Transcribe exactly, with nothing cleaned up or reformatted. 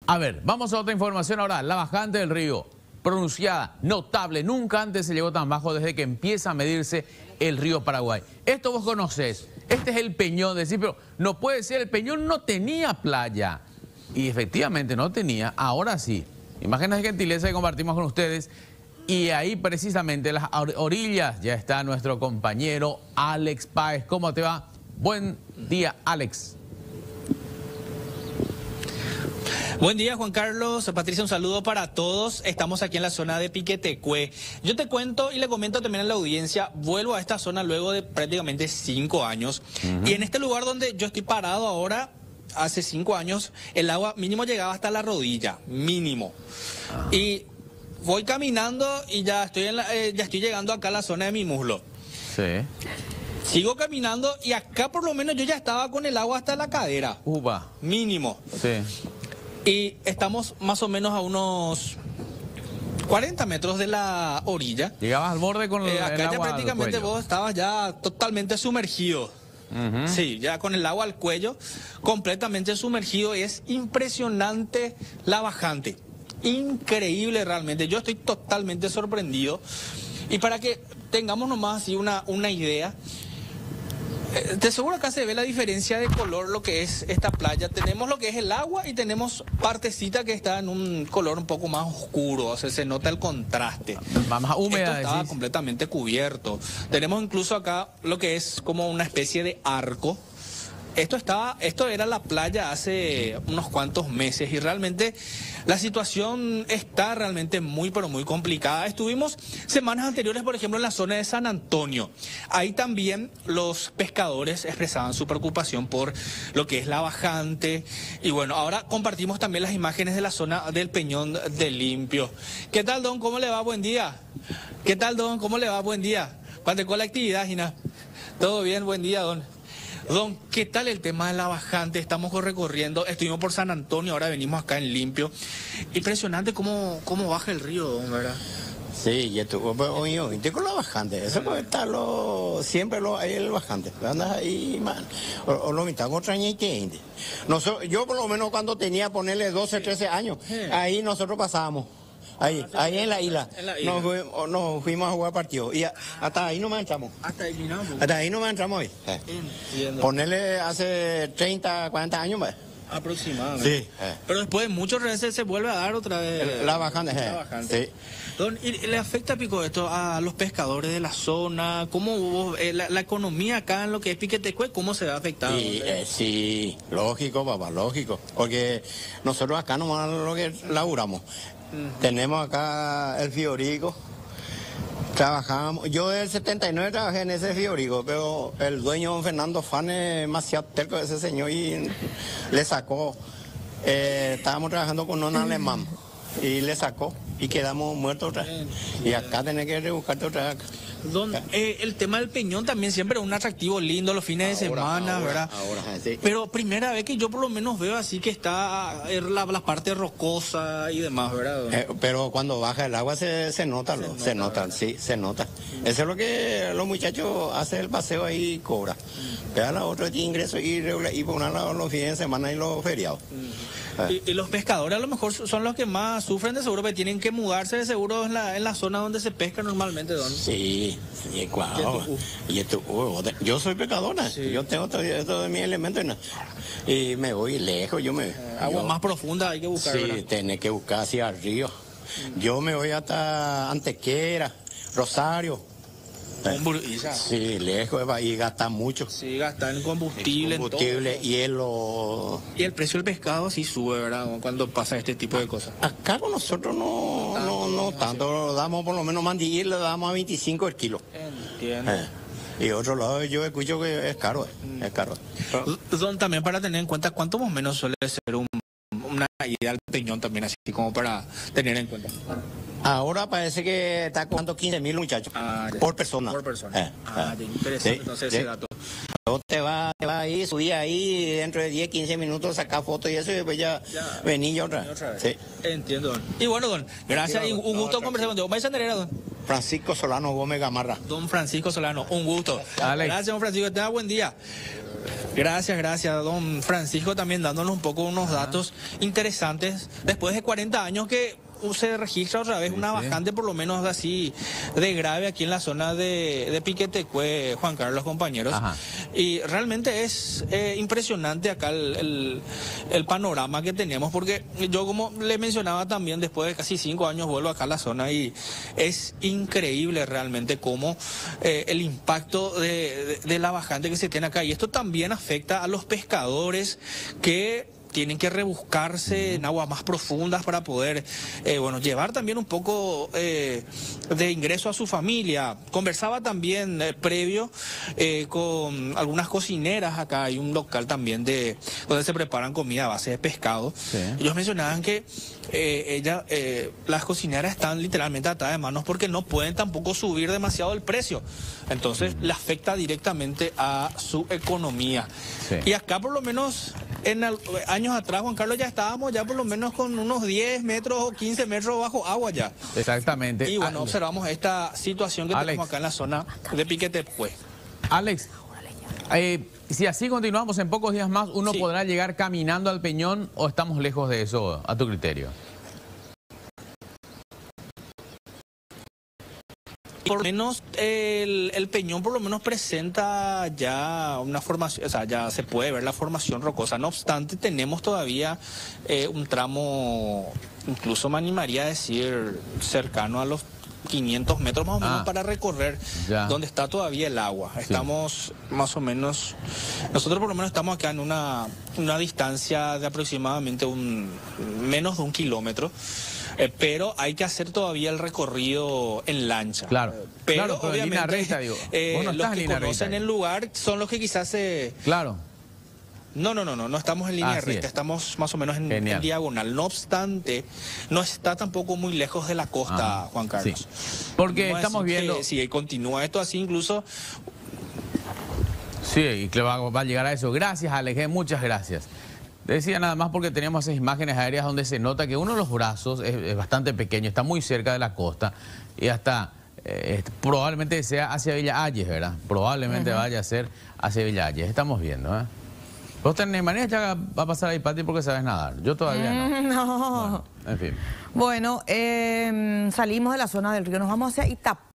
A ver, vamos a otra información ahora. La bajante del río, pronunciada, notable. Nunca antes se llegó tan bajo desde que empieza a medirse el río Paraguay. Esto vos conocés. Este es el Peñón. Decir, pero no puede ser, el Peñón no tenía playa. Y efectivamente no tenía, ahora sí. Imágenes de gentileza que compartimos con ustedes. Y ahí precisamente en las orillas ya está nuestro compañero Alex Páez. ¿Cómo te va? Buen día, Alex. Buen día, Juan Carlos. Patricia, un saludo para todos. Estamos aquí en la zona de Piquetecué. Yo te cuento y le comento también a la audiencia, vuelvo a esta zona luego de prácticamente cinco años. Uh-huh. Y en este lugar donde yo estoy parado ahora, hace cinco años, el agua mínimo llegaba hasta la rodilla, mínimo. Uh-huh. Y voy caminando y ya estoy, en la, eh, ya estoy llegando acá a la zona de mi muslo. Sí. Sigo caminando y acá por lo menos yo ya estaba con el agua hasta la cadera. Uva. Mínimo. Sí. Y estamos más o menos a unos cuarenta metros de la orilla. Llegabas al borde con el, eh, acá el ya agua prácticamente al cuello. Vos estabas ya totalmente sumergido. Uh-huh. Sí, ya con el agua al cuello, completamente sumergido. Es impresionante la bajante. Increíble realmente. Yo estoy totalmente sorprendido. Y para que tengamos nomás así una, una idea, de seguro acá se ve la diferencia de color, lo que es esta playa. Tenemos lo que es el agua y tenemos partecita que está en un color un poco más oscuro, o sea, se nota el contraste. Más húmeda. Esto estaba decís. completamente cubierto. Tenemos incluso acá lo que es como una especie de arco. Esto estaba, esto era la playa hace unos cuantos meses y realmente la situación está realmente muy pero muy complicada. Estuvimos semanas anteriores, por ejemplo, en la zona de San Antonio. Ahí también los pescadores expresaban su preocupación por lo que es la bajante. Y bueno, ahora compartimos también las imágenes de la zona del Peñón de Limpio. ¿Qué tal, don? ¿Cómo le va? Buen día. ¿Qué tal, don? ¿Cómo le va? Buen día. ¿Cuándo con la actividad, Gina? ¿Todo bien? Buen día, don. Don, ¿qué tal el tema de la bajante? Estamos recorriendo, estuvimos por San Antonio, ahora venimos acá en Limpio. Impresionante cómo, cómo baja el río, don, ¿verdad? Sí, y estuvo, oye, oye, con la bajante, eso puede estar lo, siempre lo, hay el bajante, andas ahí, man, o, o lo mitad contra ñeque. Yo por lo menos cuando tenía, ponerle doce, trece años, ahí nosotros pasábamos. Ahí, ahí en la isla, en la isla. Nos, fuimos, nos fuimos a jugar partido y a, hasta ahí no me entramos. Hasta ahí miramos. Hasta ahí no me entramos hoy. Eh. Entiendo. Ponerle hace treinta, cuarenta años más. Aproximadamente. Sí. Eh. Pero después de muchos veces se vuelve a dar otra vez. La bajante. La bajante. Sí. Don, ¿y le afecta, Pico, esto a los pescadores de la zona? ¿Cómo eh, la, la economía acá en lo que es Piquetecué, cómo se va a afectar? Sí, eh, sí, lógico, papá, lógico. Porque nosotros acá nomás lo que laburamos. Uh-huh. Tenemos acá el Fiorico, trabajamos, yo del setenta y nueve trabajé en ese Fiorico, pero el dueño don Fernando Fan es demasiado terco de ese señor y le sacó, eh, estábamos trabajando con un alemán y le sacó y quedamos muertos otra vez. Y acá tenés que rebuscarte otra vez. Don, eh, el tema del Peñón también siempre es un atractivo lindo los fines ahora, de semana, ahora, ¿verdad? Ahora, sí. Pero primera vez que yo por lo menos veo así que está la, la parte rocosa y demás, ¿verdad? Eh, pero cuando baja el agua se, se nota, se, nota, se nota, sí, se nota. Mm. Eso es lo que los muchachos hacen el paseo ahí y cobra. Mm. Pero la otra tiene ingreso y, y por un lado los fines de semana y los feriados. Mm. Eh. Y, y los pescadores a lo mejor son los que más sufren de seguro, que tienen que mudarse de seguro en la, en la zona donde se pesca normalmente, don. Sí, sí, claro. Y esto, uh, yo soy pescadora, sí. Yo tengo todo, todo de mis elementos y me voy lejos, yo me... Eh, agua yo, más profunda hay que buscar, sí, ¿verdad? tenés que buscar hacia el río. Mm. Yo me voy hasta Antequera, Rosario. Sí, lejos y gasta mucho. Sí, gasta en combustible. En combustible, en todo. hielo. Y el precio del pescado sí sube, ¿verdad? Cuando pasa este tipo de cosas. Acá con nosotros no, no, no, no tanto, damos por lo menos mandillir, le damos a veinticinco el kilo. Entiendo. Eh. Y otro lado yo escucho que es caro, eh. mm. es caro. Don, también para tener en cuenta cuánto más o menos suele ser un, una idea del Peñón también, así como para tener en cuenta. Ahora parece que está cobrando quince mil muchachos ah, por persona. Por persona. Eh, ah, eh. interesante Sí, entonces sí. ese dato. Luego te va, te va ahí, subí ahí, dentro de diez, quince minutos sacar fotos y eso, y después ya, ya vení ya otra, otra vez. Sí. Entiendo, don. Y bueno, don, gracias y un gusto conversar contigo. ¿Vais a tener, don? Francisco Solano Gómez Gamarra. Don Francisco Solano, un gusto. Alex. Gracias, don Francisco, tenga buen día. Gracias, gracias, don Francisco, también dándonos un poco unos datos interesantes. Después de cuarenta años que se registra otra vez Sí, una sí. bajante, por lo menos así de grave aquí en la zona de, de Piquetecue, Juan Carlos, compañeros. Ajá. Y realmente es eh, impresionante acá el, el, el panorama que tenemos, porque yo, como le mencionaba también, después de casi cinco años vuelvo acá a la zona y es increíble realmente cómo eh, el impacto de, de, de la bajante que se tiene acá. Y esto también afecta a los pescadores que tienen que rebuscarse en aguas más profundas para poder, eh, bueno, llevar también un poco eh, de ingreso a su familia. Conversaba también eh, previo eh, con algunas cocineras acá, hay un local también de donde se preparan comida a base de pescado. Sí. Ellos mencionaban que eh, ella, eh, las cocineras están literalmente atadas de manos porque no pueden tampoco subir demasiado el precio. Entonces le afecta directamente a su economía. Sí. Y acá por lo menos en al- años atrás, Juan Carlos, ya estábamos ya por lo menos con unos diez metros o quince metros bajo agua ya. Exactamente. Y bueno, Ah, observamos esta situación que Alex. tenemos acá en la zona de Piquetepue. Alex, eh, si así continuamos en pocos días más, ¿uno Sí. podrá llegar caminando al Peñón o estamos lejos de eso, a tu criterio? Por lo menos el, el Peñón por lo menos presenta ya una formación, o sea, ya se puede ver la formación rocosa. No obstante, tenemos todavía eh, un tramo, incluso me animaría a decir, cercano a los quinientos metros más o menos Ah, para recorrer, ya. donde está todavía el agua. Estamos más o menos, nosotros por lo menos estamos acá en una, una distancia de aproximadamente un menos de un kilómetro. Eh, pero hay que hacer todavía el recorrido en lancha. Claro. Eh, Pero, Claro, pero en obviamente línea recta, digo. eh, Vos no los estás en que línea conocen recta. el lugar son los que quizás se... Claro. No, no, no, no, no estamos en línea Así recta, es. estamos más o menos en, Genial. en diagonal. No obstante, no está tampoco muy lejos de la costa, Ajá, Juan Carlos. sí. Porque Vamos a estamos decir viendo- que si continúa esto así, incluso... Sí, y que va, va a llegar a eso. Gracias, Alex, eh, muchas gracias. Decía nada más porque teníamos esas imágenes aéreas donde se nota que uno de los brazos es, es bastante pequeño, está muy cerca de la costa y hasta eh, probablemente sea hacia Villa Ayes, ¿verdad? Probablemente vaya a ser hacia Villa Ayes. Estamos viendo, ¿eh? Vos tenés manera, ya va a pasar ahí, Pati, porque sabes nadar. Yo todavía no. No. Bueno, en fin. Bueno, eh, salimos de la zona del río, nos vamos hacia Itap.